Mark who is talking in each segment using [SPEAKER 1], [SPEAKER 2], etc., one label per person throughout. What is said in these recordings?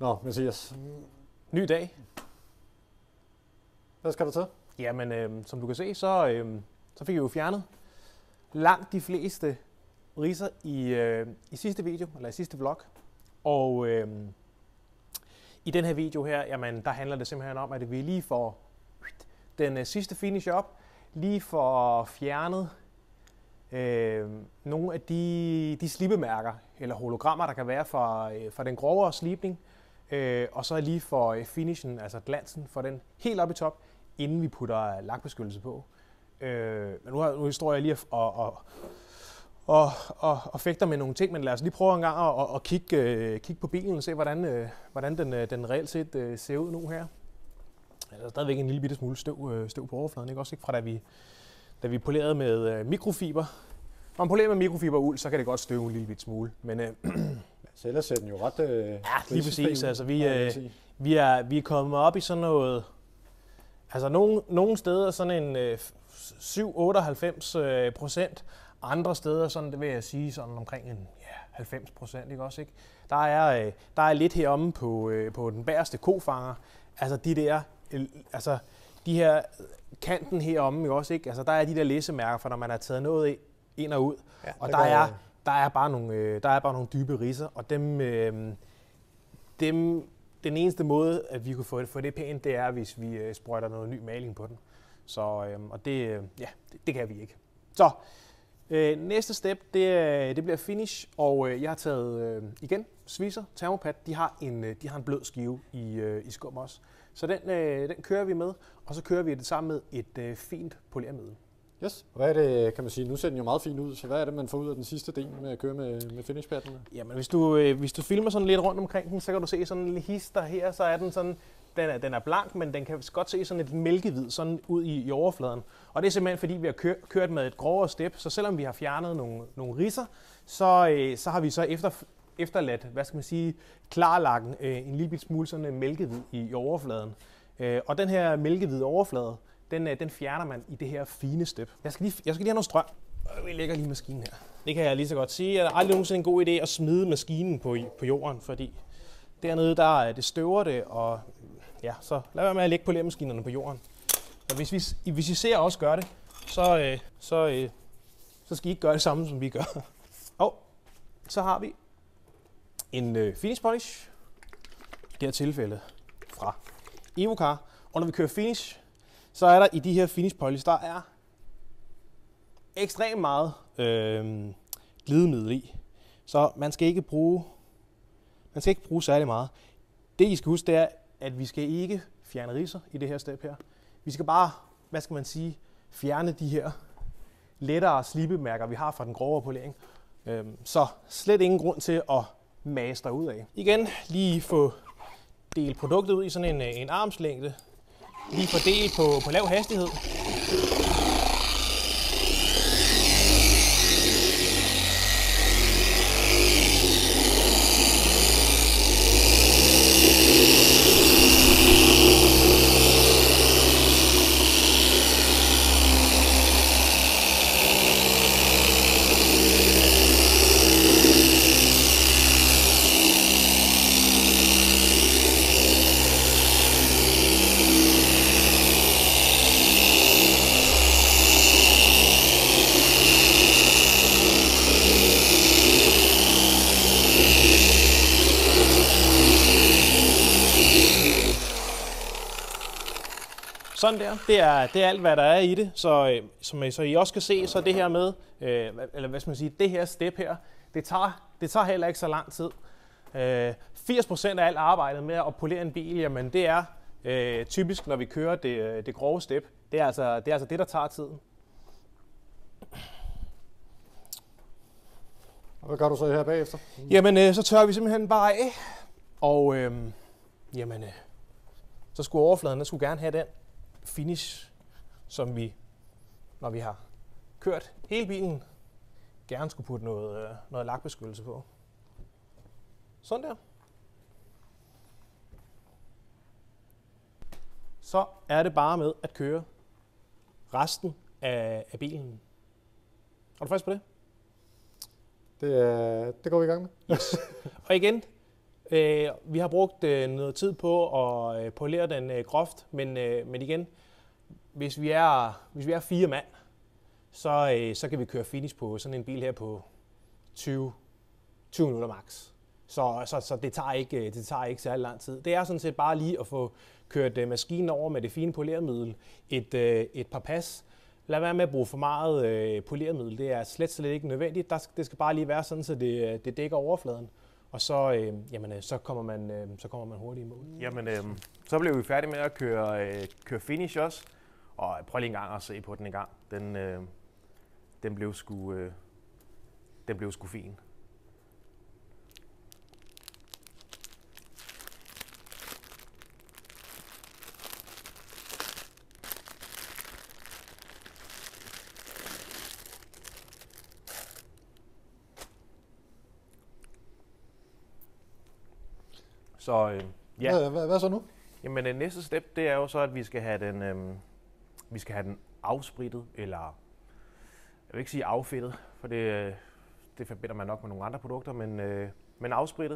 [SPEAKER 1] Nå, Mathias.
[SPEAKER 2] Ny dag.
[SPEAKER 1] Hvad skal der til?
[SPEAKER 2] Jamen, som du kan se, så fik jeg jo fjernet langt de fleste ridser i sidste video, eller i sidste vlog. Og i den her video her, jamen, der handler det simpelthen om, at vi lige får den sidste finish op, lige får fjernet nogle af de slibemærker, eller hologrammer, der kan være fra den grovere slibning, og så lige for finishen, altså glansen, for den helt op i top, inden vi putter lakbeskyttelse på. Men nu står jeg lige og fægter med nogle ting, men lad os lige prøve en gang at kigge på bilen og se, hvordan den reelt set ser ud nu her. Der er stadigvæk en lille bitte smule støv på overfladen, ikke? Også ikke fra da vi polerede med mikrofiber. Når man polerer med mikrofiberuld, så kan det godt støve en lille bitte smule, men
[SPEAKER 1] så ellers ser den jo ret
[SPEAKER 2] ja, lige præcis. Altså, vi er kommet op i sådan noget, altså nogle steder sådan en 7-98%, andre steder sådan, det vil jeg sige, sådan omkring en 90%, ikke også, ikke? Der er lidt heromme på den bagerste kofanger, altså de her kanten heromme, ikke også, ikke? Altså der er de der læsemærker, for når man har taget noget ind og ud, ja, og der er bare nogle dybe ridser, og den eneste måde, at vi kunne få det pænt, det er, hvis vi sprøjter noget ny maling på den. Så, og det kan vi ikke. Så, næste step, det bliver finish, og jeg har taget igen Swisher Thermopad. De har en blød skive i skum også. Så den kører vi med, og så kører vi det sammen med et fint polermiddel.
[SPEAKER 1] Yes. Hvad er det, kan man sige, nu ser den jo meget fint ud, så hvad er det, man får ud af den sidste del med at køre med finishpaddene?
[SPEAKER 2] Jamen, hvis du filmer sådan lidt rundt omkring den, så kan du se sådan en lille hister her, så er den sådan, den er blank, men den kan godt se sådan et mælkehvid sådan ud i overfladen. Og det er simpelthen fordi, vi har kørt med et grovere step, så selvom vi har fjernet nogle ridser, så har vi så efterladt, hvad skal man sige, klarlakken en lille smule sådan en mælkehvid i overfladen. Og den her mælkehvide overflade, den fjerner man i det her fine step. Jeg skal lige have noget strøm. Vi lægger lige maskinen her. Det kan jeg lige så godt sige. Det er aldrig nogensinde en god idé at smide maskinen på jorden, fordi dernede det støver det, og ja, så lad være med at lægge polermaskinerne på jorden. Og hvis I ser os gøre det, så skal I ikke gøre det samme, som vi gør. Og så har vi en finish polish, i det her tilfælde fra Evocar. Og når vi kører finish, så er der i de her finish polish, der er ekstremt meget glidemiddel i. Så man skal ikke bruge særlig meget. Det I skal huske, det er, at vi skal ikke fjerne ridser i det her step her. Vi skal bare, hvad skal man sige, fjerne de her lettere slibemærker, vi har fra den grovere polering. Så slet ingen grund til at mase ud af. Igen, lige få delt produktet ud i sådan en armslængde. Lige fordele på lav hastighed. Sådan der. Det er alt, hvad der er i det. Så I også kan se, så det her med, eller hvad skal man sige, det her step her, det tager heller ikke så lang tid. 80% af alt arbejdet med at polere en bil, jamen det er typisk, når vi kører det grove step. Det er altså det, der tager tiden.
[SPEAKER 1] Og hvad gør du så her bagefter?
[SPEAKER 2] Jamen, så tørrer vi simpelthen bare af. Og så skulle overfladen, den skulle gerne have den finish, som vi, når vi har kørt hele bilen, gerne skulle putte noget lakbeskyttelse på. Sådan der. Så er det bare med at køre resten af bilen. Er du frisk på det?
[SPEAKER 1] Det går vi i gang med.
[SPEAKER 2] Yes. Og igen, Vi har brugt noget tid på at polere den groft, men igen, hvis vi er 4 mand, så kan vi køre finish på sådan en bil her på 20 minutter max. Så det tager ikke særlig lang tid. Det er sådan set bare lige at få kørt maskinen over med det fine polermiddel et par pas. Lad være med at bruge for meget polermiddel. Det er slet ikke nødvendigt. Det skal bare lige være sådan, så det dækker overfladen. Og så kommer man hurtigt i mål.
[SPEAKER 3] Jamen, så blev vi færdige med at køre finish også. Og prøv lige en gang at se på den en gang. Den blev sgu fin. Så ja.
[SPEAKER 1] Hvad så nu?
[SPEAKER 3] Jamen næste step, det er jo så, at vi skal have den afsprittet, eller jeg vil ikke sige affedtet, for det forbinder man nok med nogle andre produkter, men afsprittet,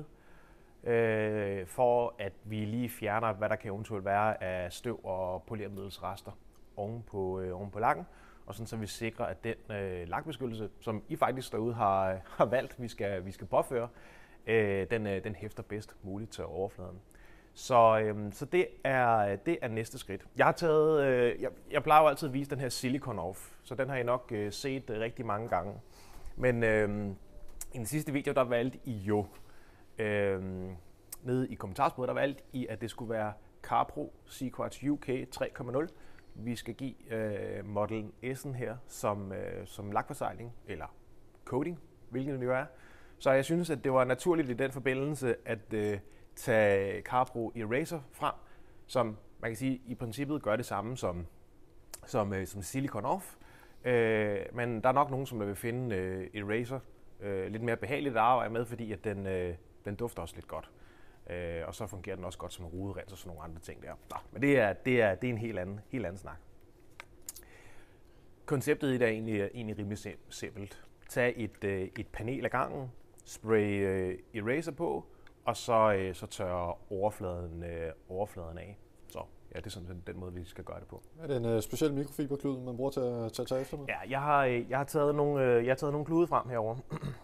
[SPEAKER 3] for at vi lige fjerner, hvad der kan eventuelt være af støv og polermiddelsrester oven på lakken, og sådan så vi sikrer, at den lakbeskyttelse, som I faktisk derude har valgt, vi skal påføre, den hæfter bedst muligt til overfladen. Så det er næste skridt. Jeg har taget, jeg plejer jo altid at vise den her silicone off, så den har I nok set rigtig mange gange. Men i den sidste video, der valgte I jo, nede i kommentarsporet, der valgte I, at det skulle være CarPro Sequartz UK 3.0. Vi skal give Model S'en her som lakforsegling, eller coating, hvilket det jo er. Så jeg synes, at det var naturligt i den forbindelse at tage CarPro Eraser frem, som man kan sige i princippet gør det samme som Silicon Off. Men der er nok nogen, som vil finde Eraser lidt mere behageligt at arbejde med, fordi at den dufter også lidt godt. Og så fungerer den også godt som ruderens og sådan nogle andre ting der. Nå, men det er en helt anden snak. Konceptet i det er egentlig rimelig simpelt. Tag et panel af gangen, spray eraser på, og så tørre overfladen af. Så ja, det er sådan den måde, vi skal gøre det på.
[SPEAKER 1] Er det en speciel mikrofiberklud, man bruger til at tage efter med?
[SPEAKER 3] Ja, jeg har taget nogle klude frem herovre.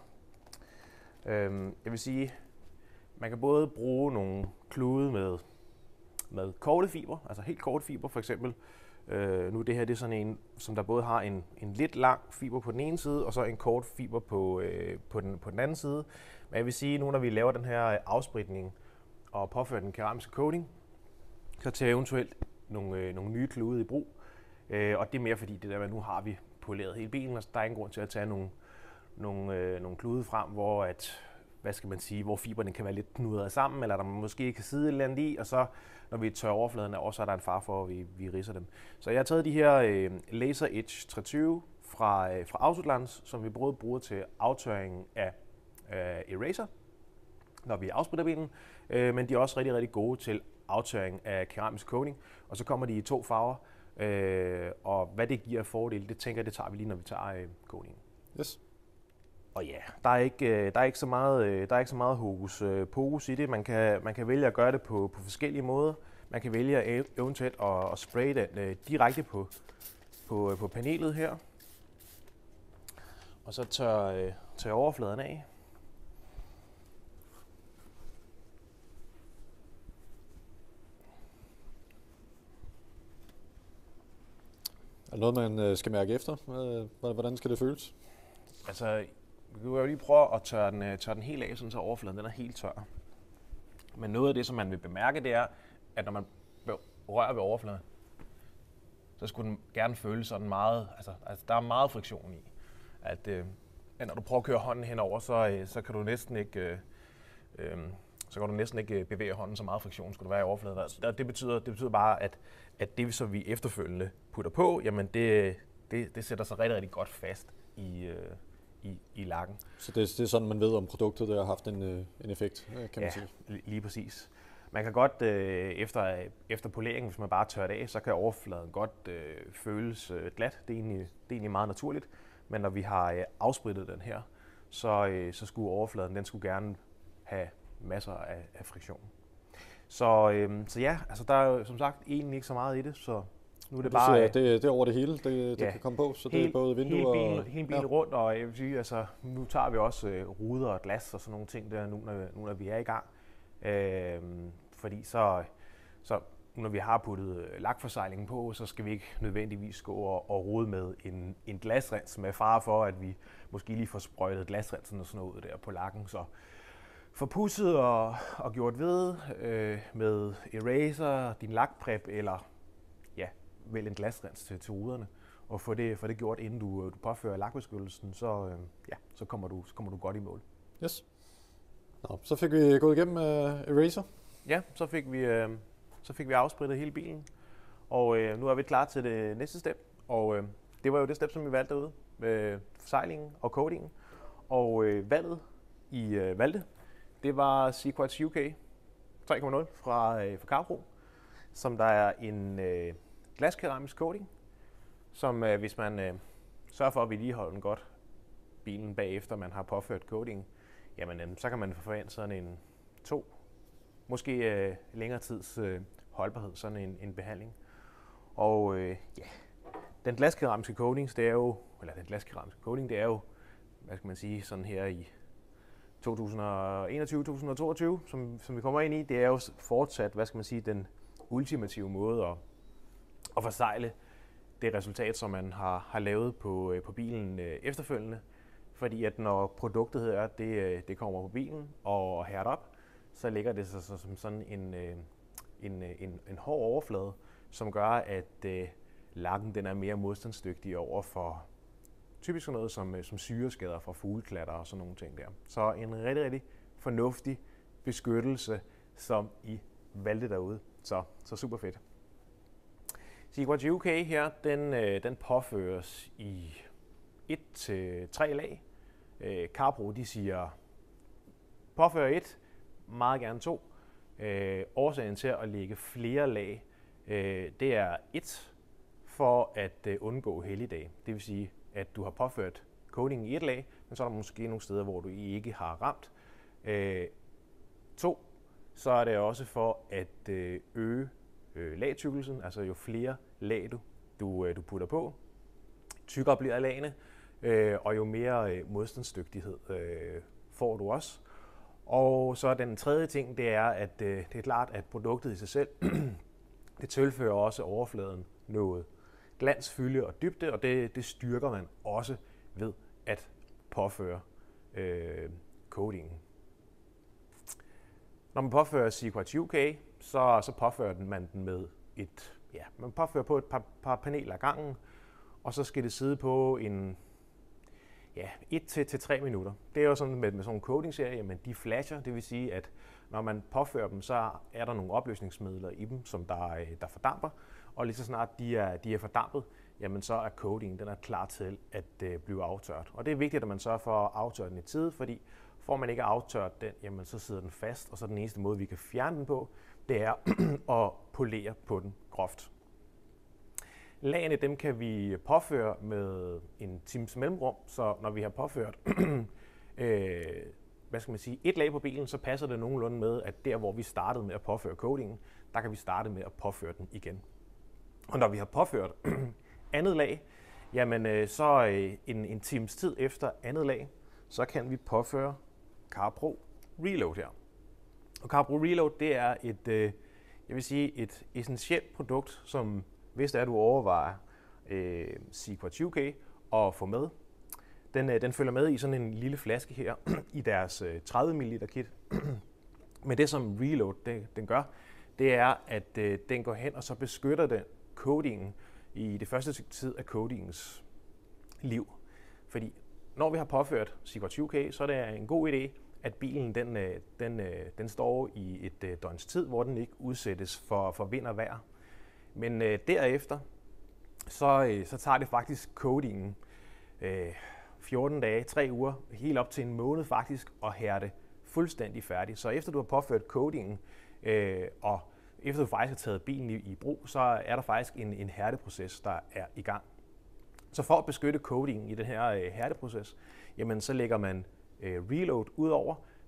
[SPEAKER 3] Jeg vil sige, man kan både bruge nogle klude med korte fiber, altså helt korte fiber for eksempel. Nu det her, det er sådan en, som der både har en lidt lang fiber på den ene side, og så en kort fiber på den anden side. Men jeg vil sige, nu når vi laver den her afspritning og påfører den keramiske coating, så tager eventuelt nogle nye klude i brug. Og det er mere fordi, det der, nu har vi poleret hele bilen, og der er ingen grund til at tage nogle klude frem, hvor hvor fiberne kan være lidt knudret sammen, eller der måske kan sidde et eller andet i, og så når vi tørrer overfladen af, også er der en far for, at vi ridser dem. Så jeg har taget de her Laser Edge 320 fra Autoglans, som vi både bruger til aftørringen af eraser, når vi afspritter bilen, men de er også rigtig, rigtig gode til aftørring af keramisk coating, og så kommer de i 2 farver, og hvad det giver fordele, det tænker jeg, det tager vi lige, når vi tager coatingen.
[SPEAKER 1] Yes.
[SPEAKER 3] Og ja, der er ikke så meget hokus pokus i det. Man kan vælge at gøre det på forskellige måder. Man kan vælge eventuelt at spraye den direkte på panelet her. Og så tør overfladen af.
[SPEAKER 1] Er det noget, man skal mærke efter? Hvordan skal det føles?
[SPEAKER 3] Altså, vi kan jo lige prøve at tørre den helt af, så overfladen den er helt tør. Men noget af det, som man vil bemærke, det er, at når man rører ved overfladen, så skulle den gerne føles sådan meget, altså der er meget friktion i. At når du prøver at køre hånden henover, så kan du næsten ikke, bevæge hånden, så meget friktion skulle der være i overfladen. Det betyder bare, at det, som vi efterfølgende putter på, jamen det sætter sig rigtig, rigtig godt fast i lakken.
[SPEAKER 1] Så det er sådan, man ved, om produktet der har haft en effekt, kan man sige?
[SPEAKER 3] Ja, lige præcis. Man kan godt, efter poleringen, hvis man bare tørrer det af, så kan overfladen godt føles glat. Det er egentlig meget naturligt. Men når vi har afsprittet den her, så skulle overfladen, den skulle gerne have masser af friktion. Så ja, altså der er jo som sagt egentlig ikke så meget i det, så nu er det bare...
[SPEAKER 1] Det er over det hele, det kan komme på, så det er både vinduer
[SPEAKER 3] hele bilen rundt, og jeg vil sige, altså nu tager vi også ruder og glas og sådan nogle ting der, nu når vi er i gang. Fordi så når vi har puttet lakforsejlingen på, så skal vi ikke nødvendigvis gå og rode med en glasrens med fare for, at vi måske lige får sprøjtet glasrensen og sådan noget der på lakken. Så få pudset og gjort ved med eraser, din lakprep eller vælg en glasrens til ruderne og få det gjort, inden du påfører lakbeskyttelsen, så kommer du godt i mål.
[SPEAKER 1] Yes. Nå, så fik vi gået igennem eraser.
[SPEAKER 3] Ja, så fik vi afsprittet hele bilen, og nu er vi klar til det næste step, og det var jo det step, som vi valgte derude med forsejlingen og coatingen, og valget I valgte, det var Sequats UK 3.0 fra Carpro, som der er en glaskeramisk coating, som hvis man sørger for at vedligeholde den godt, bilen bagefter man har påført coating, jamen så kan man forvente sådan en 2, måske længere tids holdbarhed, sådan en behandling. Og den glaskeramiske coating, det er jo, hvad skal man sige, sådan her i 2021-2022, som vi kommer ind i, det er jo fortsat, hvad skal man sige, den ultimative måde at forsejle det resultat, som man har lavet på bilen efterfølgende. Fordi at når produktet her, det kommer på bilen og hærder op, så ligger det sig som sådan en hård overflade, som gør, at lakken den er mere modstandsdygtig over for typisk sådan noget som syreskader fra fugleklatter og sådan nogle ting der. Så en rigtig, rigtig fornuftig beskyttelse, som I valgte derude. Så super fedt. Sequats UK her, den påføres i 1-3 lag. Carpro, de siger påfør 1, meget gerne 2. Årsagen til at lægge flere lag, det er 1 for at undgå helligdage. Det vil sige, at du har påført coating i 1 lag, men så er der måske nogle steder, hvor du ikke har ramt. 2, så er det også for at øge lagtykkelsen, altså jo flere lag du putter på, tykkere bliver lagene, og jo mere modstandsdygtighed får du også. Og så den tredje ting, det er, at det er klart, at produktet i sig selv, det tilfører også overfladen noget glans, fylde og dybde, og det styrker man også ved at påføre coatingen. Når man påfører Sequats UK, så påfører man den med man påfører på et par paneler ad gangen, og så skal det sidde på 1-3 minutter. Det er jo sådan med sådan en coating-serie, men de flasher, det vil sige, at når man påfører dem, så er der nogle opløsningsmidler i dem, som der fordamper, og lige så snart de er fordampet, jamen så er coatingen den er klar til at blive aftørt. Og det er vigtigt, at man sørger for at aftørre den i tide, fordi får man ikke aftørt den, jamen så sidder den fast, og så den eneste måde, vi kan fjerne den på, det er at polere på den groft. Lagene, dem kan vi påføre med en times mellemrum, så når vi har påført et lag på bilen, så passer det nogenlunde med, at der, hvor vi startede med at påføre coatingen, der kan vi starte med at påføre den igen. Og når vi har påført andet lag, jamen så en times tid efter andet lag, så kan vi påføre Carpro Reload her. Og Carpro Reload, det er et essentielt produkt, som hvis det er, du overvejer Sequats UK og få med. Den følger med i sådan en lille flaske her i deres 30 ml kit. Men det som Reload den gør, det er, at den går hen og så beskytter den coatingen i det første tid af coatingens liv. Fordi når vi har påført Sequats UK, så er det en god idé, at bilen den står i et døgns tid, hvor den ikke udsættes for vind og vejr. Men derefter, så tager det faktisk coatingen 14 dage, 3 uger, helt op til en måned faktisk, at hærde fuldstændig færdig. Så efter du har påført coatingen, og efter du faktisk har taget bilen i brug, så er der faktisk en hærdeproces, der er i gang. Så for at beskytte coatingen i den her hærdeproces, jamen så lægger man Reload ud over,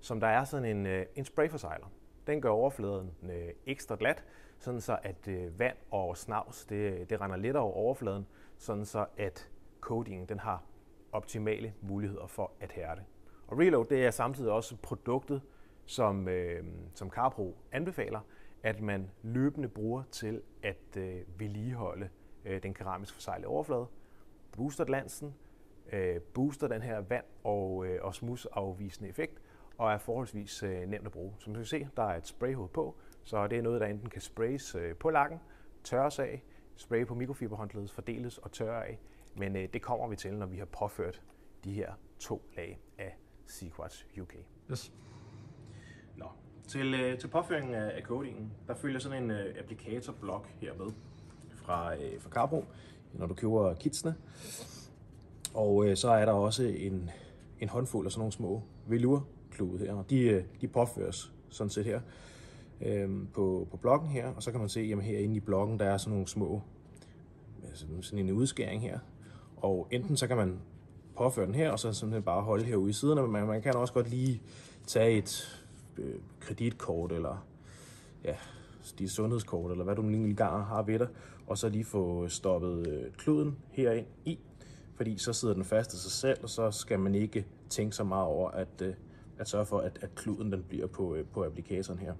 [SPEAKER 3] som der er sådan en sprayforsejler. Den gør overfladen ekstra glat, sådan så at vand og snavs det render lettere over overfladen, sådan så at coatingen den har optimale muligheder for at hærde. Og Reload det er samtidig også produktet, som Carpro anbefaler, at man løbende bruger til at vedligeholde den keramisk forseglede overflade, booster glansen, booster den her vand- og smudsafvisende effekt, og er forholdsvis nemt at bruge. Som du kan se, der er et sprayhoved på, så det er noget, der enten kan sprays på lakken, tørres af, spraye på mikrofiberhåndledet, fordeles og tørre af, men det kommer vi til, når vi har påført de her 2 lag af Sequartz UK.
[SPEAKER 1] Yes.
[SPEAKER 3] Nå, til påføringen af coatingen, der følger sådan en applikatorblok her med fra Carpro, når du køber kitsene. Og så er der også en håndfuld af sådan nogle små velurklude her, og de påføres sådan set her på blokken her, og så kan man se, at herinde i blokken, der er sådan nogle små, sådan en udskæring her, og enten så kan man påføre den her, og så simpelthen bare holde herude i siden, men man kan også godt lige tage et kreditkort, eller ja, dit sundhedskort, eller hvad du nu engang har ved dig, og så lige få stoppet kluden herind i, fordi så sidder den fast af sig selv, og så skal man ikke tænke så meget over at sørge for, at kluden den bliver på applikatoren her.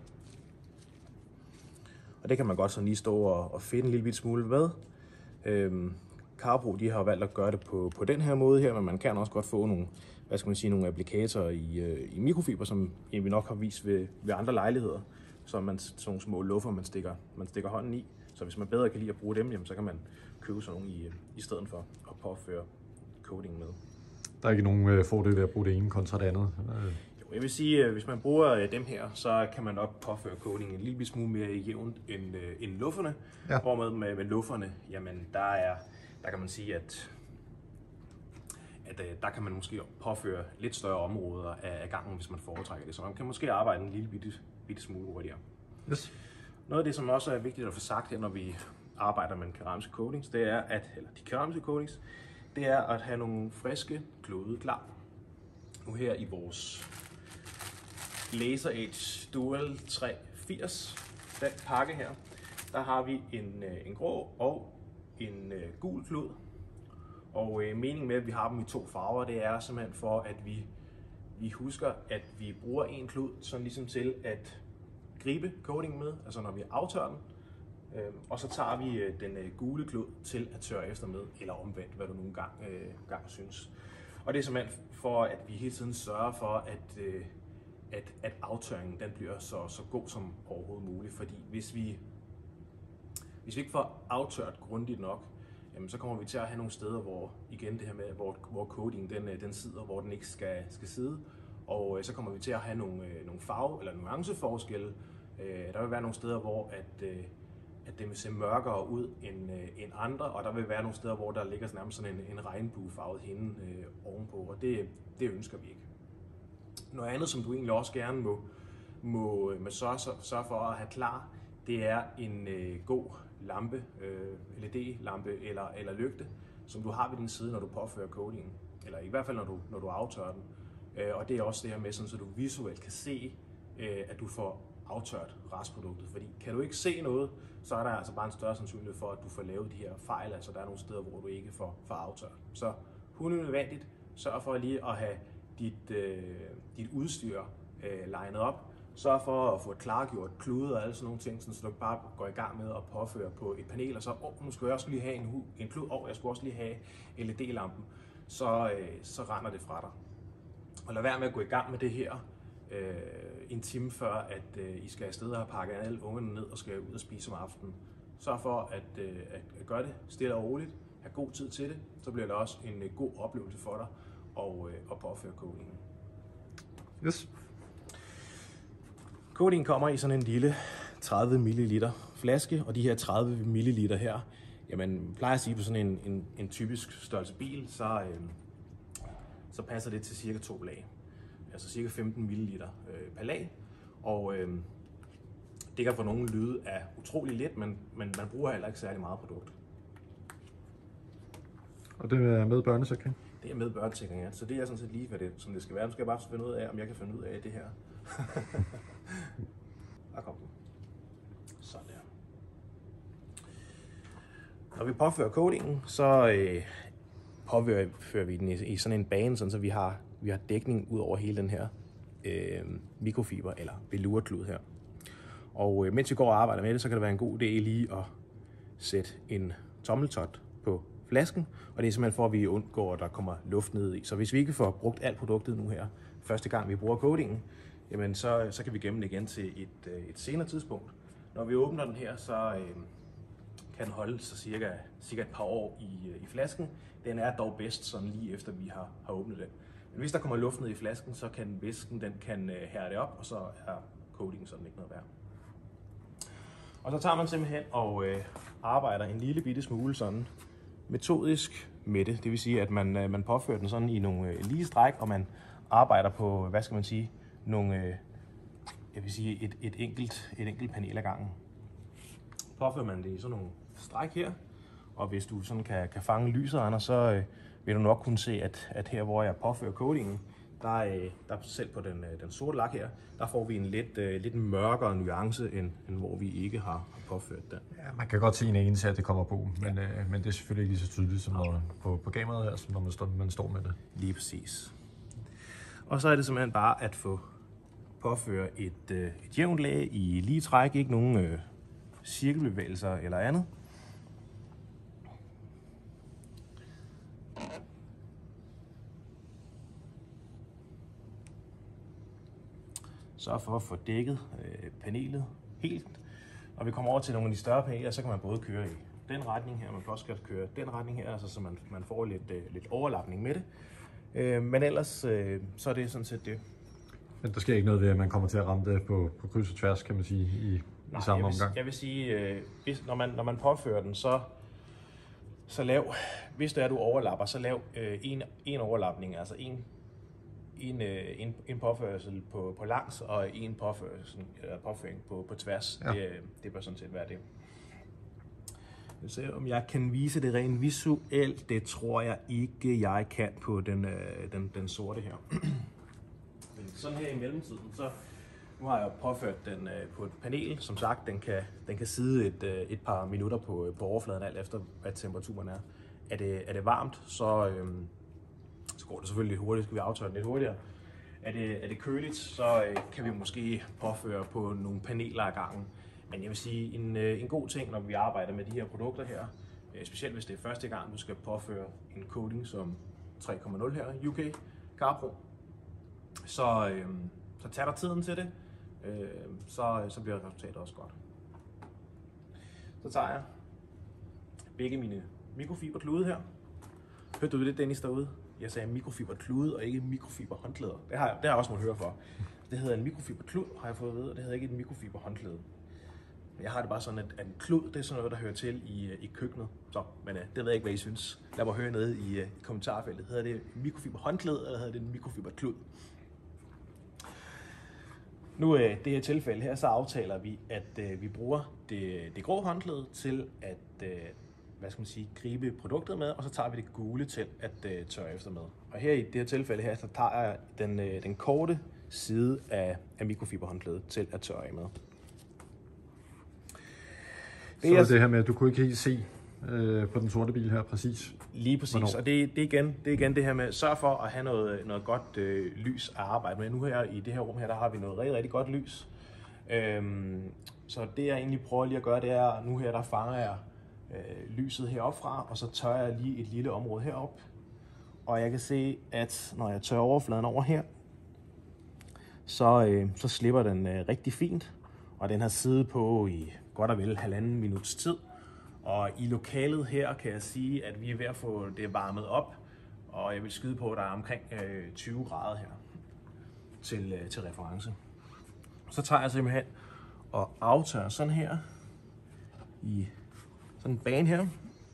[SPEAKER 3] Og det kan man godt sådan lige stå og finde en lille smule med. Carpro de har valgt at gøre det på den her måde her, men man kan også godt få nogle, hvad skal man sige, nogle applikatorer i mikrofiber, som vi nok har vist ved andre lejligheder, sådan nogle små luffer, man stikker hånden i. Så hvis man bedre kan lide at bruge dem, jamen, så kan man købe sådan nogle i stedet for at påføre coating med.
[SPEAKER 1] Der er ikke nogen fordel ved at bruge det ene kontra det andet?
[SPEAKER 3] Jo, jeg vil sige, at hvis man bruger dem her, så kan man nok påføre coating en lille smule mere jævnt end lufferne. Ja. Hvormed med lufferne, jamen der kan man sige, at der kan man måske påføre lidt større områder af gangen, hvis man foretrækker det. Så man kan måske arbejde en lille bitte smule hurtigere.
[SPEAKER 1] Yes.
[SPEAKER 3] Noget af det, som også er vigtigt at få sagt her, når vi arbejder med keramiske coatings, det er de keramiske coatings, det er at have nogle friske klude klar. Nu her i vores Laser Edge Dual 380, den pakke her, der har vi en grå og en gul klud. Og meningen med, at vi har dem i 2 farver, det er simpelthen for, at vi husker, at vi bruger en klud sådan ligesom til at gribe coatingen med, altså når vi aftørrer den. Og så tager vi den gule klud til at tørre efter med, eller omvendt, hvad du nogle gang synes. Og det er simpelthen for, at vi hele tiden sørger for, at aftørringen den bliver så god som overhovedet muligt. Fordi hvis vi ikke får aftørt grundigt nok, jamen, så kommer vi til at have nogle steder, hvor igen det her med, hvor coatingen den sidder, hvor den ikke skal sidde. Og så kommer vi til at have nogle farve- eller nuanceforskelle. Der vil være nogle steder, hvor at det vil se mørkere ud end andre, og der vil være nogle steder, hvor der ligger nærmest sådan en regnbuefarvet hinde ovenpå, og det ønsker vi ikke. Noget andet, som du egentlig også gerne må sørge for at have klar, det er en god lampe, LED-lampe eller lygte, som du har ved din side, når du påfører coatingen, eller i hvert fald når du aftørrer den. Og det er også det her med, sådan, så du visuelt kan se, at du får aftørt restproduktet. Fordi kan du ikke se noget, så er der altså bare en større sandsynlighed for, at du får lavet de her fejl. Altså der er nogle steder, hvor du ikke får aftørt. Så unødvendigt, sørg for lige at have dit udstyr legnet op. Sørg for at få et klargjort klude og alle sådan nogle ting, så du ikke bare går i gang med at påføre på et panel, og så nu skal jeg også lige have en klud, og jeg skulle også lige have LED-lampen, så render det fra dig. Og lad være med at gå i gang med det her en time før, at I skal afsted og have pakket alle ungerne ned og skal ud og spise om aftenen. Sørg for at gøre det stille og roligt, have god tid til det, så bliver det også en god oplevelse for dig at påføre coatingen.
[SPEAKER 1] Yes.
[SPEAKER 3] Coatingen kommer i sådan en lille 30 ml flaske, og de her 30 ml her, jamen plejer at sige på sådan en typisk størrelse bil, så passer det til cirka 2 lag. Altså cirka 15 ml per lag, og det kan for nogle lyde af utrolig lidt, men man bruger heller ikke særlig meget produkt.
[SPEAKER 1] Og det er med børnesikring?
[SPEAKER 3] Det er med børnesikring, ja. Så det er sådan set lige, hvad det, som det skal være. Nu skal jeg bare finde ud af, om jeg kan finde ud af det her. Der kom den. Sådan der. Når vi påfører coatingen, så påfører vi den i sådan en bane, sådan så vi har dækning ud over hele den her mikrofiber eller velurklud her. Og mens vi går og arbejder med det, så kan det være en god idé lige at sætte en tommeltot på flasken, og det er simpelthen for, at vi undgår, at der kommer luft ned i. Så hvis vi ikke får brugt alt produktet nu her, første gang vi bruger coatingen, jamen så kan vi gemme den igen til et senere tidspunkt. Når vi åbner den her, så kan den holde sig cirka et par år i flasken. Den er dog bedst sådan lige efter vi har åbnet den. Men hvis der kommer luft ned i flasken, så kan væsken hærde op, og så er coatingen sådan ikke noget værd. Og så tager man simpelthen og arbejder en lille bitte smule sådan metodisk med det. Det vil sige, at man påfører den sådan i nogle lige stræk, og man arbejder på, hvad skal man sige, nogle, jeg vil sige et enkelt panel ad gangen. Påfører man det i sådan nogle stræk her, og hvis du sådan kan fange lyset, Anders, så vil du nok kunne se, at her hvor jeg påfører coatingen, der selv på den sorte lak her, der får vi en lidt mørkere nuance, end hvor vi ikke har påført den.
[SPEAKER 1] Ja, man kan godt se en anelse, at det kommer på, men det er selvfølgelig ikke lige så tydeligt som på kameraet her, som når man står med det.
[SPEAKER 3] Lige præcis. Og så er det simpelthen bare at få påføre et jævnt lag i lige træk, ikke nogen cirkelbevægelser eller andet. Sørg for at få dækket panelet helt. Når vi kommer over til nogle af de større paneler, så kan man både køre i den retning her, man kan også køre den retning her, altså, så man får lidt overlapning med det. Men ellers så er det sådan set det.
[SPEAKER 1] Men der sker ikke noget ved, at man kommer til at ramme det på kryds og tværs, kan man sige, i samme omgang? Jeg
[SPEAKER 3] vil sige, når man påfører den, så lav, hvis det er, du overlapper, så lav en overlapning, altså en påførsel på langs og en påføring på tværs. Ja. Det bør sådan set være det. Jeg ser, om jeg kan vise det rent visuelt. Det tror jeg ikke, jeg kan på den sorte her. Men sådan her i mellemtiden, så nu har jeg påført den på et panel. Som sagt, den kan sidde et par minutter på overfladen, alt efter hvad temperaturen er. Er det varmt, så går det selvfølgelig lidt hurtigt, skal vi aftørre den lidt hurtigere. Er det køligt, så kan vi måske påføre på nogle paneler ad gangen. Men jeg vil sige, en god ting, når vi arbejder med de her produkter her, specielt hvis det er første gang, du skal påføre en coating som 3.0 her, UK Carpro, så tag dig tiden til det, så bliver resultatet også godt. Så tager jeg begge mine mikrofiberklude her. Hørte du det, Dennis, derude? Jeg sagde mikrofiberklude og ikke mikrofiberhåndklæder. Det har jeg også måttet høre for. Det hedder en mikrofiberklud, har jeg fået at vide, og det hedder ikke et mikrofiberhåndklæde. Jeg har det bare sådan, at en klud, det er sådan noget, der hører til i køkkenet. Så, men det ved jeg ikke, hvad I synes. Lad mig høre nede i kommentarfeltet. Hedder det mikrofiberhåndklæde, eller hedder det en mikrofiberklud? Nu i det her tilfælde her, så aftaler vi, at vi bruger det grå håndklæde til at gribe produktet med, og så tager vi det gule til at tørre efter med. Og her i det her tilfælde her, så tager jeg den korte side af mikrofiberhåndklædet til at tørre med.
[SPEAKER 1] Så er det her med, at du kunne ikke helt se på den sorte bil her præcis.
[SPEAKER 3] Lige præcis, hvornår? Og det er igen det her med, sørg for at have noget godt lys at arbejde med. Nu her i det her rum her, der har vi noget rigtig, rigtig godt lys. Så det jeg egentlig prøver lige at gøre, det er, nu her der fanger jeg lyset heroppe fra, og så tørrer jeg lige et lille område herop. Og jeg kan se, at når jeg tørrer overfladen over her, så slipper den rigtig fint. Og den har siddet på i godt og vel 1,5 minuts tid. Og i lokalet her kan jeg sige, at vi er ved at få det varmet op. Og jeg vil skyde på, at der er omkring 20 grader her til reference. Så tager jeg simpelthen og aftørrer sådan her i sådan en bane her.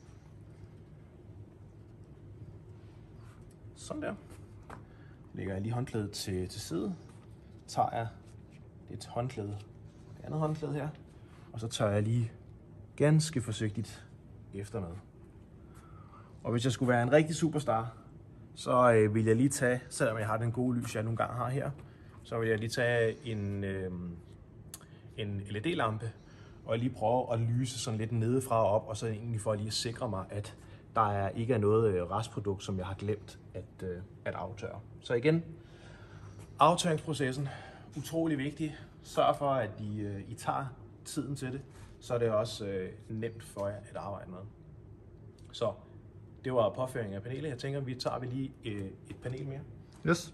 [SPEAKER 3] Sådan der. Lægger jeg lige håndklædet til side. Tager jeg et håndklæde, det andet håndklæde her, og så tørrer jeg lige ganske forsigtigt efter med. Og hvis jeg skulle være en rigtig superstar, så vil jeg lige tage, selvom jeg har den gode lys, jeg nogle gange har her, så vil jeg lige tage en LED-lampe, og lige prøve at lyse sådan lidt nedefra og op, og så egentlig for lige at sikre mig, at der ikke er noget restprodukt, som jeg har glemt at aftørre. Så igen, aftørringsprocessen, utrolig vigtig. Sørg for, at I tager tiden til det, så er det også nemt for jer at arbejde med. Så det var påføring af panelet. Jeg tænker, vi tager lige et panel mere.
[SPEAKER 1] Yes.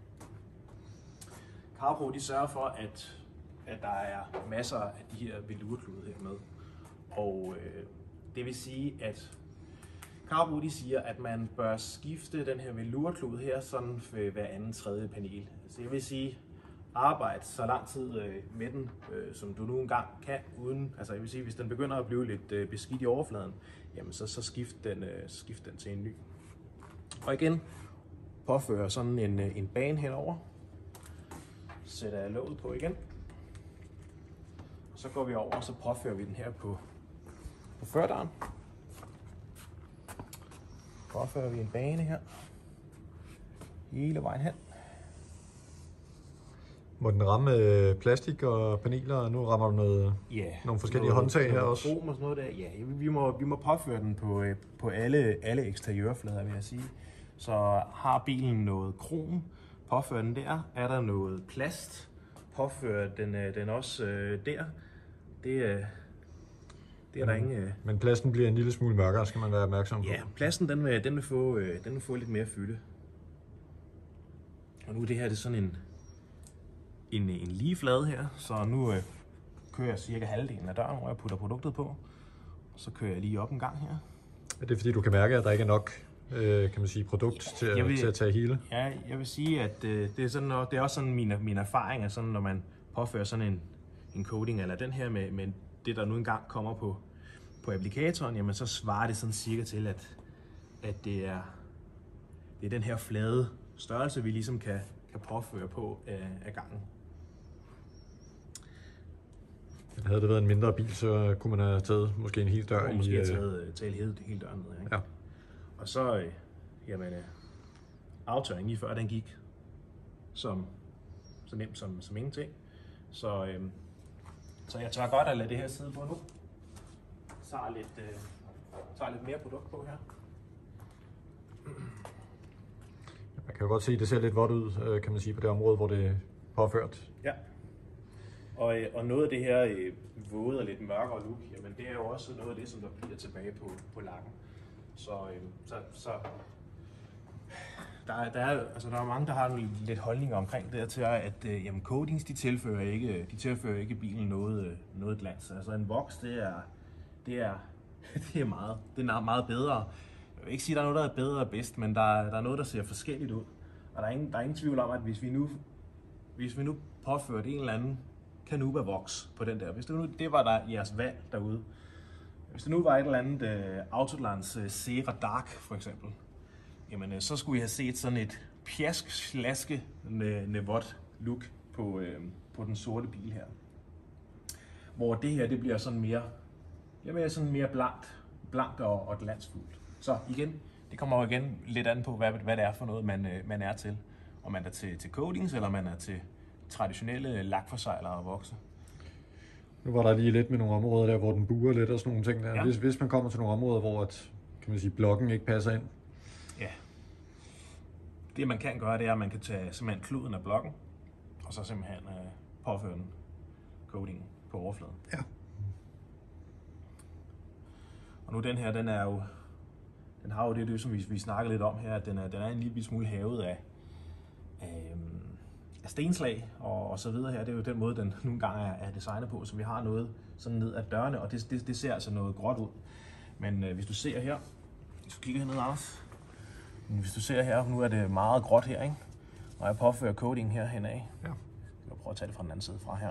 [SPEAKER 3] Carpro, de sørger for, at der er masser af de her velurklude her med. Og det vil sige, at Carpro, de siger, at man bør skifte den her velurklude her sådan for hver anden tredje panel. Så jeg vil sige, arbejde så lang tid med den, som du nu engang kan, uden, altså jeg vil sige, hvis den begynder at blive lidt beskidt i overfladen, jamen så skift den til en ny. Og igen, påføre sådan en bane henover. Sætter jeg låget på igen. Så går vi over, og så påfører vi den her på førdøren. Påfører vi en bane her. Hele vejen hen.
[SPEAKER 1] Må den ramme plastik og paneler, og nu rammer du nogle forskellige håndtag her også?
[SPEAKER 3] Krom og sådan noget der. Ja, vi må påføre den på alle eksteriørflader, vil jeg sige. Så har bilen noget krom, påfør den der. Er der noget plast, påfør den også der. Det er der ingen...
[SPEAKER 1] Men plasten bliver en lille smule mørkere, skal man være opmærksom på.
[SPEAKER 3] Ja, plasten den vil få lidt mere fylde. Og nu er det her det er sådan en lige flade her, så nu kører jeg cirka halvdelen af døren, hvor jeg putter produktet på. Så kører jeg lige op en gang her.
[SPEAKER 1] Er det fordi, du kan mærke, at der ikke er nok kan man sige, produkt til at tage hele?
[SPEAKER 3] Ja, jeg vil sige, at det er også sådan mine erfaringer, sådan, når man påfører sådan en coating eller den her med det, der nu engang kommer på applikatoren, jamen så svarer det sådan cirka til, at det er den her flade størrelse, vi ligesom kan påføre på af gangen.
[SPEAKER 1] Havde det været en mindre bil, så kunne man have taget måske en hel dør.
[SPEAKER 3] Måske have taget hele døren ned. Ikke?
[SPEAKER 1] Ja.
[SPEAKER 3] Og så, aftørringen lige før den gik så nemt som ingenting. Så jeg tør godt at lade det her sidde på nu. Tager lidt mere produkt på her.
[SPEAKER 1] Man kan jo godt se, at det ser lidt vådt ud, kan man sige, på det område, hvor det er påført.
[SPEAKER 3] Ja. Og noget af det her våde og lidt mørkere look, jamen det er jo også noget af det, som der bliver tilbage på lakken. Så der er mange, der har lidt holdninger omkring det til, at jamen, coatings de tilfører ikke bilen noget glans. Altså en voks, det er meget bedre. Jeg vil ikke sige, at der er noget, der er bedre og bedst, men der er noget, der ser forskelligt ud. Og der er ingen tvivl om, at hvis vi nu påførte en eller anden Canuba Vox på den der, hvis det var der jeres valg derude. Hvis det nu var et eller andet Autolans Sera Dark for eksempel, jamen så skulle I have set sådan et pjask-slaskende vådt look på den sorte bil her. Hvor det her, det bliver sådan mere blankt og glansfuldt. Så igen, det kommer jo igen lidt an på, hvad det er for noget, man er til. Om man er til coatings, eller man er til traditionelle lakforsejlere og vokse.
[SPEAKER 1] Nu var der lige lidt med nogle områder der, hvor den buer lidt og sådan nogle ting der.
[SPEAKER 3] Ja.
[SPEAKER 1] Hvis man kommer til nogle områder, hvor kan man sige, blokken ikke passer ind.
[SPEAKER 3] Ja. Det man kan gøre, det er, at man kan tage simpelthen kluden af blokken, og så simpelthen påføre den coating på overfladen.
[SPEAKER 1] Ja.
[SPEAKER 3] Og nu den her, den har jo det som vi snakkede lidt om her, at den er en lille smule havet af stenslag og så videre her. Det er jo den måde, den nogle gange er designet på, så vi har noget sådan ned ad dørene, og det ser altså noget gråt ud. Men hvis du ser her, hvis du kigger herned, Anders, hvis du ser her, nu er det meget gråt her, ikke? Når jeg påfører coating her henad. Ja. Jeg vil prøve at tage det fra den anden side fra her.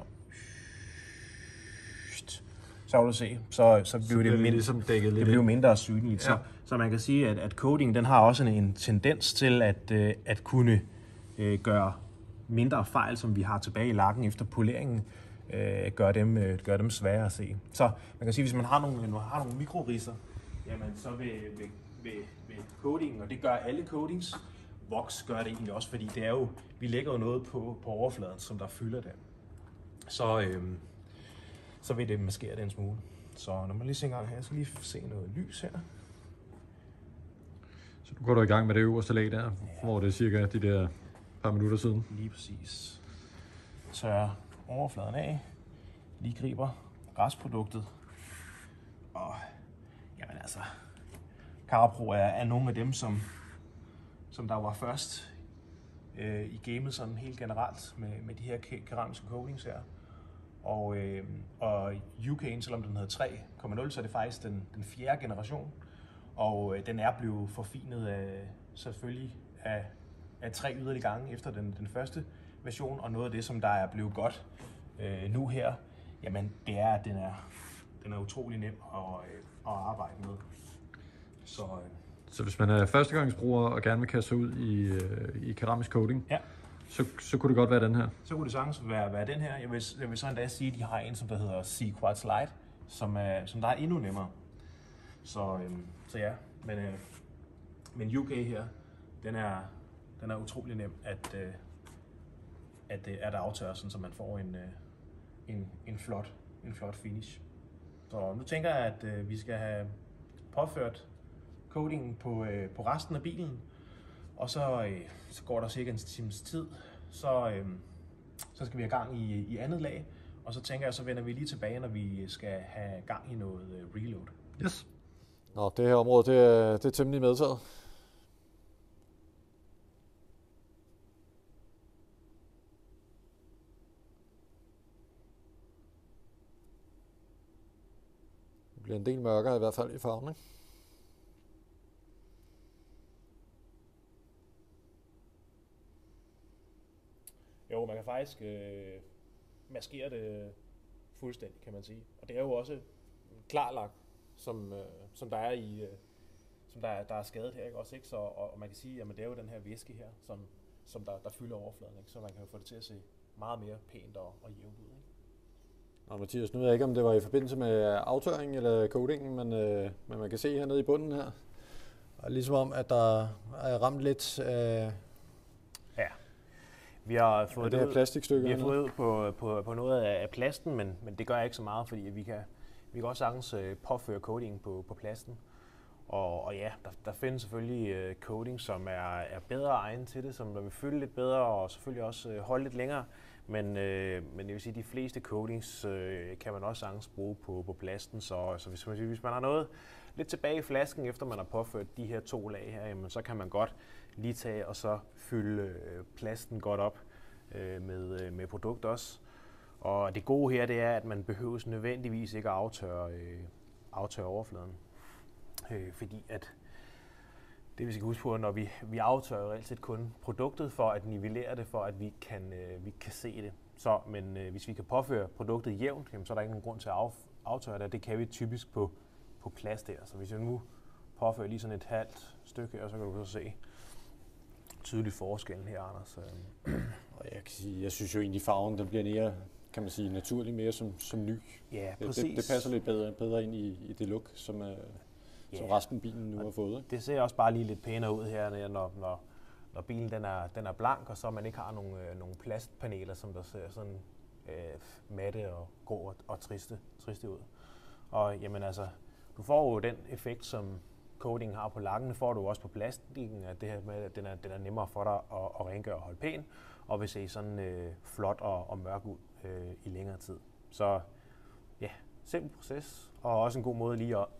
[SPEAKER 3] Så vil du se, så bliver det
[SPEAKER 1] ligesom dækket lidt.
[SPEAKER 3] Det bliver mindre synligt. Ja. Så man kan sige, at coating den har også en tendens til at kunne gøre mindre fejl, som vi har tilbage i lakken efter poleringen, gør dem sværere at se. Så man kan sige, at hvis man har nogle mikroridser, jamen så vil ved coatingen, og det gør alle coatings. Vox gør det egentlig også, fordi det er jo, vi lægger jo noget på overfladen, som der fylder det. Så vil det maskere det en smule. Så når man lige ser en gang her, jeg skal lige se noget lys her.
[SPEAKER 1] Så nu går du i gang med det øverste lag der, hvor det er cirka de der par minutter siden.
[SPEAKER 3] Lige præcis. Tørrer overfladen af. Lige griber restproduktet. Og jamen altså, Carapro er nogle af dem, som der var først i gamet sådan helt generelt med de her keramiske coatings her. Og UK'en, selvom den hedder 3.0, så er det faktisk den 4. generation. Og den er blevet forfinet selvfølgelig af 3 yderligere gange efter den første version. Og noget af det, som der er blevet godt nu her, jamen det er, at den er utrolig nem at arbejde med.
[SPEAKER 1] Så hvis man er førstegangsbruger og gerne vil kaste sig ud i keramisk coating,
[SPEAKER 3] ja,
[SPEAKER 1] så kunne det godt være den her?
[SPEAKER 3] Så kunne det sagtens være den her. Jeg vil så endda sige, at de har en, som der hedder C-Quartz Lite, som der er endnu nemmere. Så ja, men UK her, den er utrolig nem at aftørre, sådan, så man får en flot finish. Så nu tænker jeg, at vi skal have påført coatingen på resten af bilen, og så går der cirka en times tid, så skal vi have gang i andet lag, og så tænker jeg, så vender vi lige tilbage, når vi skal have gang i noget reload.
[SPEAKER 1] Yes. Nå, det her område, det er temmelig medtaget. Det bliver en del mørkere i hvert fald i farven, ikke?
[SPEAKER 2] Jo, man kan faktisk maskere det fuldstændig, kan man sige. Og det er jo også klarlagt, som der er i som der er skadet her, ikke også, ikke? Så og man kan sige, at det er jo den her væske her, som der fylder overfladen, ikke? Så man kan jo få det til at se meget mere pænt og jævnt ud, ikke?
[SPEAKER 1] Nå, Mathias, nu ved jeg ikke, om det var i forbindelse med aftørring eller coatingen, men man kan se hernede i bunden her, og ligesom om, at der er ramt lidt
[SPEAKER 3] ja. Vi har fået
[SPEAKER 1] det her plastikstykke.
[SPEAKER 3] Vi har fået ud på noget af plasten, men det gør ikke så meget, fordi vi kan også sagtens påføre coatingen på plasten. Og ja, der findes selvfølgelig coating, som er bedre egnet til det, som der vil fylde lidt bedre og selvfølgelig også holde lidt længere. Men jeg vil sige, at de fleste coatings kan man også sagtens bruge på plasten. Så hvis man har noget lidt tilbage i flasken, efter man har påført de her 2 lag her, jamen, så kan man godt lige tage og så fylde plasten godt op med produkt også. Og det gode her, det er, at man behøves nødvendigvis ikke at aftørre overfladen. Fordi at det vi skal huske på, når vi aftørrer reelt set kun produktet for at nivellere det, for at vi kan se det. Men hvis vi kan påføre produktet jævnt, så er der ikke nogen grund til at aftørre det. Det kan vi typisk på plast der. Så hvis jeg nu påfører lige sådan et halvt stykke her, så kan du så se tydeligt forskellen her, Anders.
[SPEAKER 1] Og jeg kan sige, jeg synes jo egentlig farven, den bliver mere, kan man sige, naturlig, mere som ny.
[SPEAKER 3] Ja, præcis.
[SPEAKER 1] Det passer lidt bedre ind i det look, som resten af bilen nu har fået. Ikke?
[SPEAKER 3] Det ser også bare lige lidt pænere ud her, når bilen den er blank, og så man ikke har nogle plastpaneler, som der ser sådan matte og grå og triste ud. Og jamen altså, du får jo den effekt, som coating har på lakken, får du også på plastikken, at det her med, at den er nemmere for dig at rengøre og holde pæn, og vil se sådan flot og mørk ud i længere tid. Så ja, simpel proces, og også en god måde lige at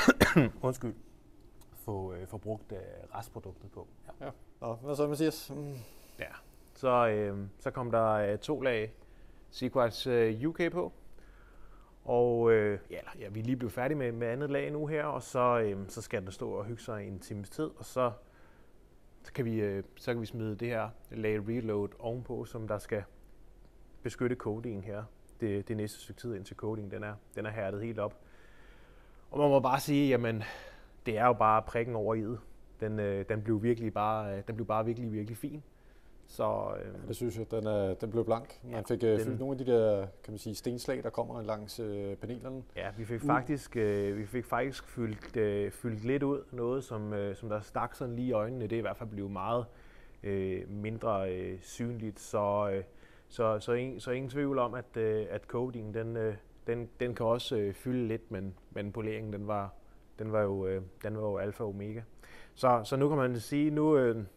[SPEAKER 3] få brugt restproduktet på.
[SPEAKER 1] Ja. Og hvad så, Mathias?
[SPEAKER 3] Ja, så kom der 2 lag C-Quartz UK på. Og vi er lige blevet færdige med andet lag nu her, og så skal den stå og hygge sig i en times tid, og så kan vi smide det her lag reload ovenpå, som der skal beskytte coatingen her. Det næste stykke tid indtil coatingen den er hærdet helt op. Og man må bare sige, jamen det er jo bare prikken over i'et. Den blev bare virkelig, virkelig fin. Så,
[SPEAKER 1] det synes jeg, den blev blank. Man fik fyldt nogle af de der, kan man sige, stenslag, der kommer langs panelerne.
[SPEAKER 3] Ja, vi fik faktisk fyldt lidt ud. Noget, som der stak sådan lige i øjnene. Det er i hvert fald blevet meget mindre synligt. Så ingen tvivl om, at coating, den kan også fylde lidt, men poleringen, den var jo alfa og omega. Så nu kan man sige, nu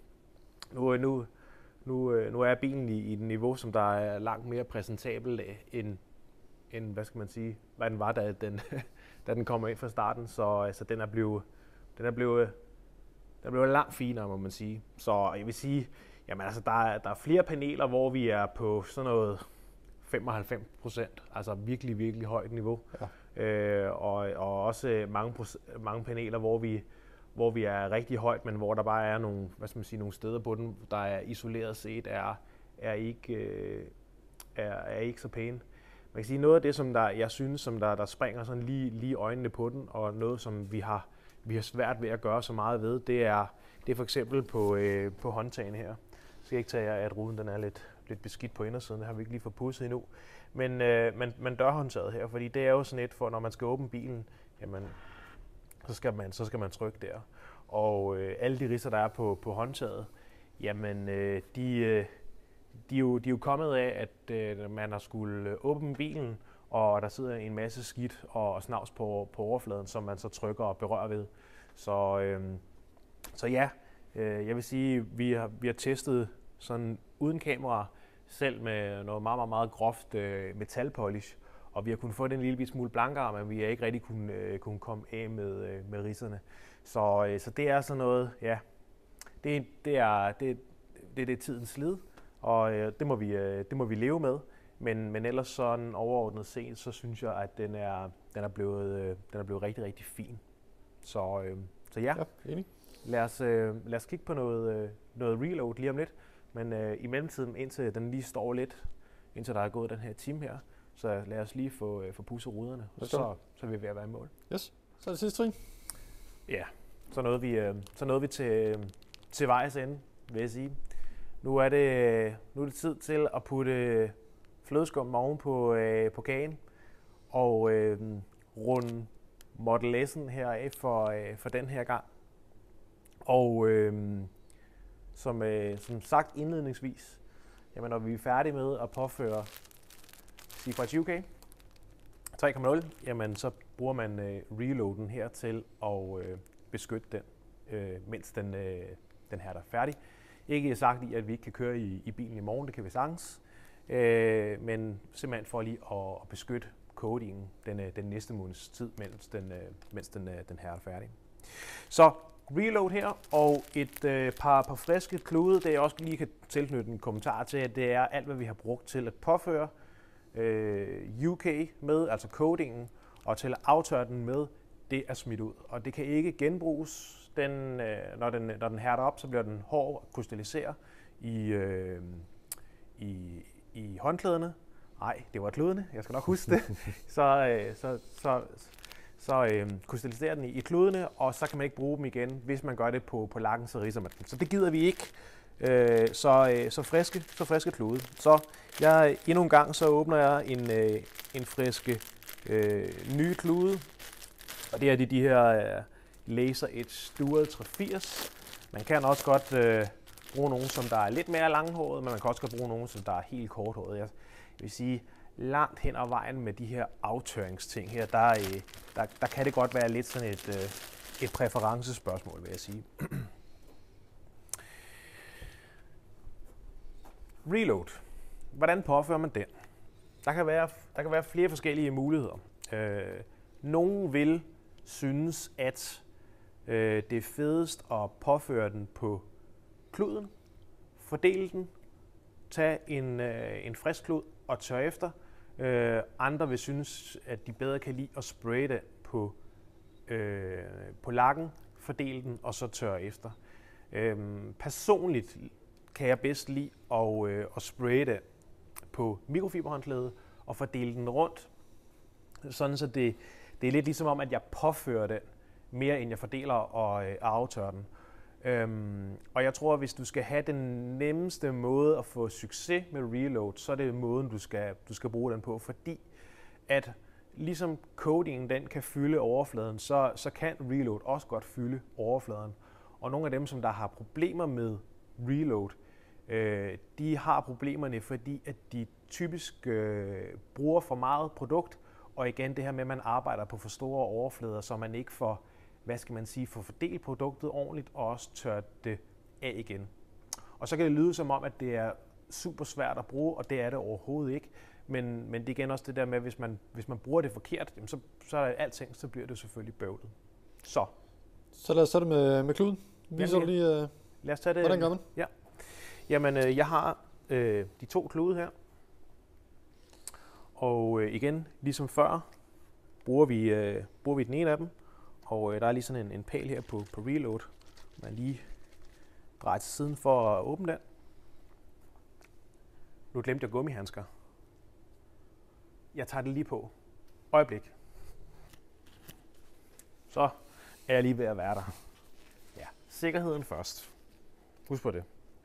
[SPEAKER 3] er bilen i et niveau, som der er langt mere præsentabel end hvad skal man sige, hvad den var, da den kommer ind fra starten. Så den er blevet langt finere, må man sige. Så jeg vil sige, jamen altså, der er flere paneler, hvor vi er på sådan noget 95%, altså virkelig, virkelig højt niveau. Ja. Og også mange paneler, hvor vi er rigtig højt, men hvor der bare er nogle, hvad skal man sige, nogle steder på den, der er isoleret set, er ikke så pæne. Man kan sige, noget af det, som jeg synes, som der springer sådan lige øjnene på den, og noget, som vi har svært ved at gøre så meget ved, det er for eksempel på håndtagene her. Så skal jeg ikke tage, at ruden den er lidt beskidt på indersiden, det har vi ikke lige fået pudset endnu. Men dørhåndtaget her, fordi det er jo sådan et, for når man skal åbne bilen, jamen, så skal man trykke der. Og alle de ridser, der er på håndtaget, jamen, de er jo kommet af, at man har skulle åbne bilen, og der sidder en masse skidt og snavs på overfladen, som man så trykker og berører ved. Så ja, jeg vil sige, vi har testet sådan uden kamera, selv med noget meget, meget, meget groft metalpolish, og vi har kunnet få den en lille smule blankere, men vi har ikke rigtig kunne komme af med ridserne. Så det er sådan noget, ja, det er tidens slid, og det må vi leve med. Men ellers sådan overordnet set, så synes jeg, at den er blevet rigtig, rigtig fin. Så ja,
[SPEAKER 1] enig.
[SPEAKER 3] Lad os kigge på noget reload lige om lidt. Men i mellemtiden, indtil den lige står lidt, indtil der er gået den her time her, så lad os lige få pudset ruderne, så er vi ved at være i mål.
[SPEAKER 1] Yes, så er det sidste trin.
[SPEAKER 3] Ja, så nåede vi til vejs ende, vil jeg sige. Nu er det tid til at putte flødeskum oven på kagen og runde Model S'en her af for den her gang. Og som sagt indledningsvis, jamen når vi er færdige med at påføre Seafright UK 3.0, jamen så bruger man reloaden her til at beskytte den, mens den her der er færdig. Ikke sagt i, at vi ikke kan køre i bilen i morgen, det kan vi sagtens, men simpelthen for lige at beskytte coatingen den næste måneds tid, mens den her er færdig. Så reload her, og et par friske klude, det jeg også lige kan tilknytte en kommentar til, at det er alt, hvad vi har brugt til at påføre UK med, altså coatingen, og til at aftørre den med, det er smidt ud. Og det kan ikke genbruges. Når den hærder op, så bliver den hård og krystalliserer i håndklæderne. Nej, det var kludene, jeg skal nok huske det. Så krystalliserer den i kludene, og så kan man ikke bruge dem igen. Hvis man gør det på lakken, så ridser man den. Så det gider vi ikke. Så friske klude. Så endnu en gang så åbner jeg en friske nye klude. Og det er de her Laser Edge Dual 380. Man kan også godt bruge nogle, som der er lidt mere langhåret, men man kan også godt bruge nogle, som der er helt korthåret. Jeg vil sige, langt hen ad vejen med de her aftørringsting her, der kan det godt være lidt sådan et præferencespørgsmål, vil jeg sige. Reload. Hvordan påfører man den? Der kan være flere forskellige muligheder. Nogle vil synes, at det er fedest at påføre den på kluden, fordele den, tage en frisk klud og tørre efter. Andre vil synes, at de bedre kan lide at spraye det på lakken, fordele den og så tørre efter. Personligt kan jeg bedst lide at spraye det på mikrofiberhåndklæde og fordele den rundt, sådan så det er lidt ligesom om, at jeg påfører den mere, end jeg fordeler og aftørrer den. Og jeg tror, at hvis du skal have den nemmeste måde at få succes med reload, så er det måden, du skal bruge den på. Fordi at ligesom codingen den kan fylde overfladen, så kan reload også godt fylde overfladen. Og nogle af dem, som der har problemer med reload, de har problemerne, fordi at de typisk bruger for meget produkt, og igen det her med, at man arbejder på for store overflader, så man ikke får, får fordelt produktet ordentligt, og også tørt det af igen. Og så kan det lyde som om, at det er super svært at bruge, og det er det overhovedet ikke. Men det er igen også det der med, at hvis man bruger det forkert, jamen så er alting, så bliver det selvfølgelig bøvlet. Så
[SPEAKER 1] lad os tage det med kluden. Viser du lige,
[SPEAKER 3] lad os tage det.
[SPEAKER 1] Hvordan gør man?
[SPEAKER 3] Ja. Jamen, jeg har de 2 klude her. Og igen, ligesom før, bruger vi den ene af dem. Og der er lige sådan en pæl her på reload. Man lige drejer til siden for at åbne den. Nu glemte jeg gummihandsker. Jeg tager det lige på. Øjeblik. Så er jeg lige ved at være der. Ja, sikkerheden først. Husk på det.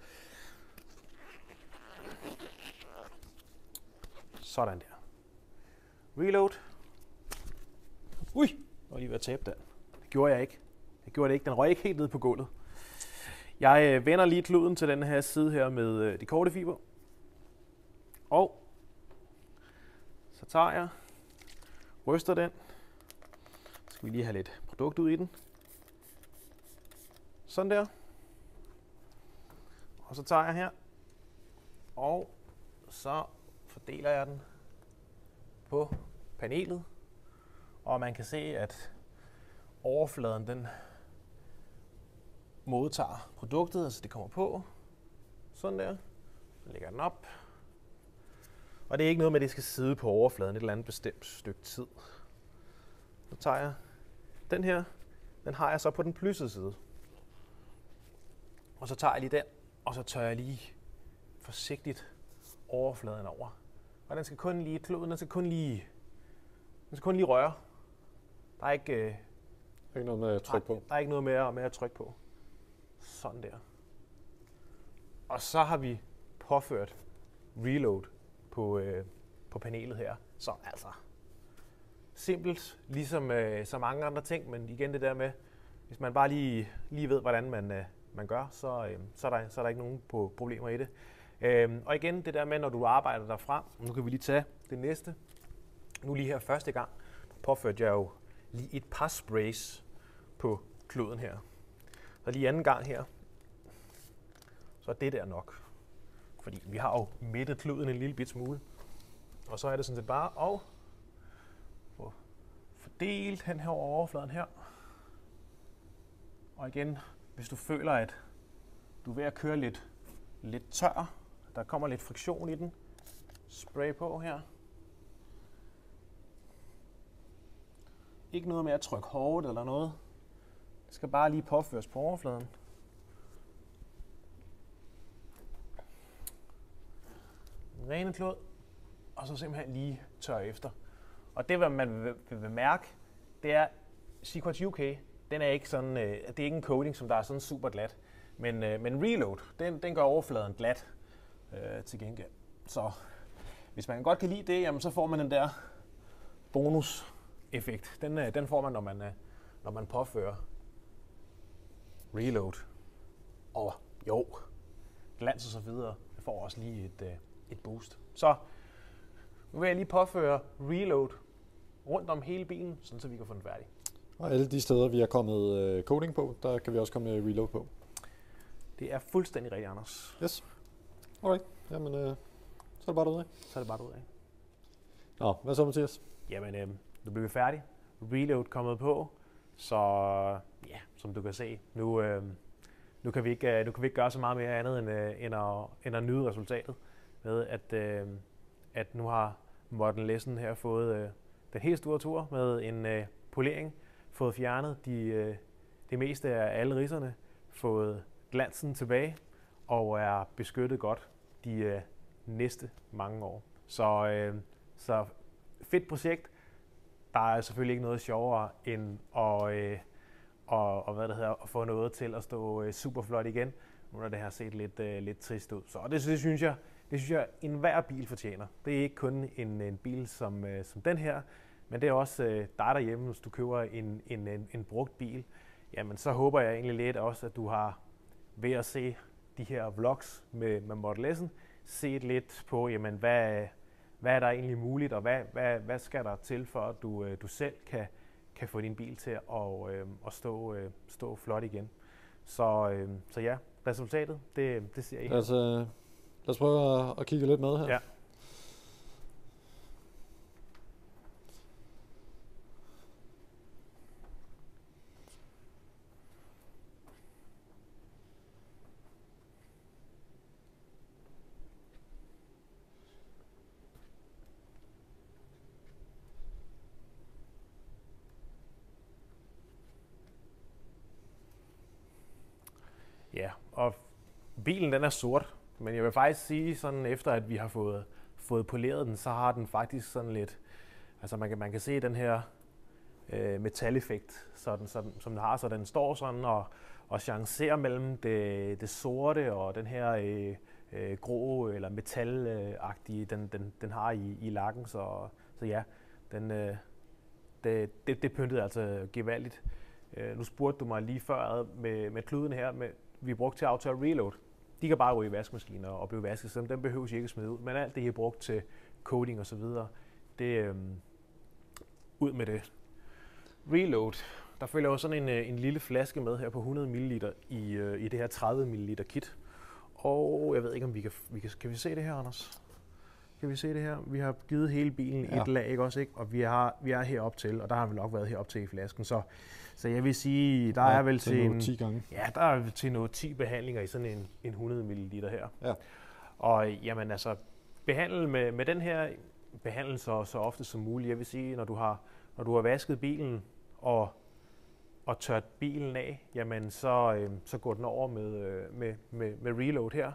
[SPEAKER 3] Sådan der. Reload. Ui, jeg var lige ved at tabe den. Det gjorde jeg ikke. Den røg ikke helt ned på gulvet. Jeg vender lige kluden til den her side her med de korte fiber. Og så tager jeg, ryster den. Så skal vi lige have lidt produkt ud i den. Sådan der. Og så tager jeg her. Og så fordeler jeg den på panelet. Og man kan se, at overfladen den modtager produktet, altså det kommer på. Sådan der. Så lægger den op. Og det er ikke noget med, at det skal sidde på overfladen et eller andet bestemt stykke tid. Så tager jeg den her. Den har jeg så på den plyssede side. Og så tager jeg lige den, og så tørrer jeg lige forsigtigt overfladen over. Og den skal kun lige, kluden, den skal kun lige røre. Der er ikke
[SPEAKER 1] noget med at trykke på.
[SPEAKER 3] Der er ikke noget med at trykke på. Sådan der. Og så har vi påført reload på panelet her. Så altså simpelt, ligesom så mange andre ting, men igen det der med, hvis man bare lige ved, hvordan man gør, så er der ikke nogen problemer i det. Og igen det der med, når du arbejder derfra, nu kan vi lige tage det næste. Nu lige her første gang, påførte jeg jo lige et par sprays på kluden her. Så lige anden gang her, så er det der nok. Fordi vi har jo midtet kluden en lille bit smule. Og så er det sådan set bare at få fordelt den her overfladen her. Og igen, hvis du føler, at du er ved at køre lidt tør, der kommer lidt friktion i den, spray på her. Ikke noget med at trykke hårdt eller noget. Det skal bare lige påføres på overfladen. Rene klud, og så simpelthen lige tør efter. Og det, hvad man vil mærke, det er, Sequence UK, den er ikke sådan, det er ikke en coating, som der er sådan super glat. Men reload, den gør overfladen glat til gengæld. Så hvis man godt kan lide det, jamen, så får man den der bonus-effekt. Den får man, når man påfører reload. Og jo, glans og så videre, det får også lige et boost. Så nu vil jeg lige påføre reload rundt om hele bilen, sådan så vi kan få den færdig.
[SPEAKER 1] Og alle de steder, vi har kommet coating på, der kan vi også komme med reload på.
[SPEAKER 3] Det er fuldstændig rigtigt, Anders.
[SPEAKER 1] Yes. Alright. Jamen, så er det bare derudad.
[SPEAKER 3] Så er det bare derudad.
[SPEAKER 1] Nå, hvad så, Mathias?
[SPEAKER 3] Jamen, nu bliver vi færdige. Reload kommet på. Så ja, som du kan se, nu kan vi ikke gøre så meget mere andet end at nyde resultatet med, at nu har Morten Lessen her fået den helt store tur med en polering, fået fjernet det meste af alle ridserne, fået glansen tilbage og er beskyttet godt de næste mange år. Så fedt projekt. Der er selvfølgelig ikke noget sjovere end at få noget til at stå super flot igen, nu når det har set lidt trist ud. Så det synes jeg enhver bil fortjener. Det er ikke kun en bil som den her, men det er også dig derhjemme, hvis du køber en brugt bil. Jamen så håber jeg egentlig lidt også, at du har ved at se de her vlogs med Model S'en, set lidt på, jamen hvad er der egentlig muligt, og hvad skal der til for, at du selv kan få din bil til at stå flot igen. Så ja, resultatet, det ser I her.
[SPEAKER 1] Lad os prøve at kigge lidt med her.
[SPEAKER 3] Ja. Ja, og bilen den er sort, men jeg vil faktisk sige, sådan efter at vi har fået poleret den, så har den faktisk sådan lidt, altså man kan se den her metaleffekt, som den har, så den står sådan og chancerer mellem det sorte og den her grå eller metalagtige, den har i lakken, så ja, det pyntede altså gevaldigt. Nu spurgte du mig lige før med kluden her, vi brugte til auto reload. De kan bare ryge i vaskemaskiner og blive vasket, så den behøver I ikke smide ud. Men alt det, I har brugt til coating og så videre, det ud med det. Reload. Der følger jo sådan en lille flaske med her på 100 ml i det her 30 ml kit. Og jeg ved ikke, om kan vi se det her, Anders? Kan vi se det her? Vi har givet hele bilen et lag, ikke også, ikke? Og vi er herop til, og der har vi nok været herop til i flasken. Så jeg vil sige, der er vel til
[SPEAKER 1] 10 gange.
[SPEAKER 3] Ja, der er til noget 10 behandlinger i sådan en 100 ml her.
[SPEAKER 1] Ja.
[SPEAKER 3] Og jamen altså, behandle med den her behandle så ofte som muligt. Jeg vil sige, når du har vasket bilen og tørt bilen af, jamen så går den over med reload her.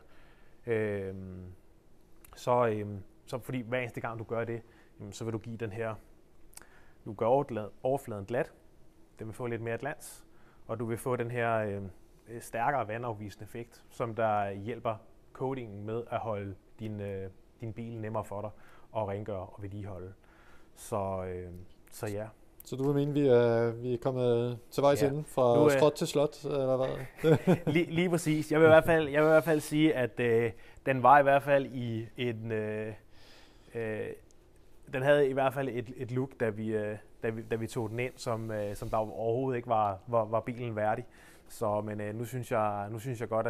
[SPEAKER 3] Så fordi hver eneste gang du gør det, jamen, så vil du give den her, du gør overfladen glat, den vil få lidt mere glans, og du vil få den her stærkere vandafvisende effekt, som der hjælper coatingen med at holde din bil nemmere for dig og rengøre og vedligeholde. Så ja.
[SPEAKER 1] Så du vil mene, vi er kommet til vejs ende fra skråt til slot, eller hvad?
[SPEAKER 3] lige præcis. Jeg vil i hvert fald sige, at den var i hvert fald i en... den havde i hvert fald et look, da vi tog den ind, som der overhovedet ikke var bilen værdig. Så, men nu synes jeg godt,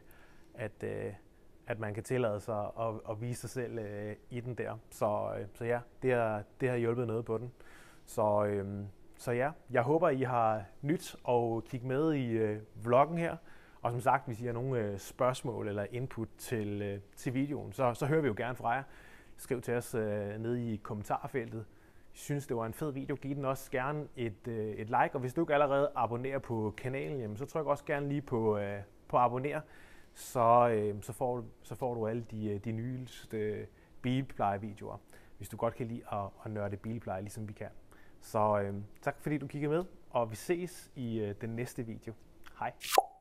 [SPEAKER 3] at man kan tillade sig at vise sig selv i den der. Så ja, det har hjulpet noget på den. Så ja, jeg håber, I har nyt og kigge med i vloggen her. Og som sagt, hvis I har nogle spørgsmål eller input til videoen, så hører vi jo gerne fra jer. Skriv til os nede i kommentarfeltet. I synes, det var en fed video, giv den også gerne et like. Og hvis du ikke allerede abonnerer på kanalen, jamen, så tryk også gerne lige på abonner. Så får du alle de nyeste bilplejevideoer, hvis du godt kan lide at nørde bilpleje, ligesom vi kan. Så tak fordi du kiggede med, og vi ses i den næste video. Hej!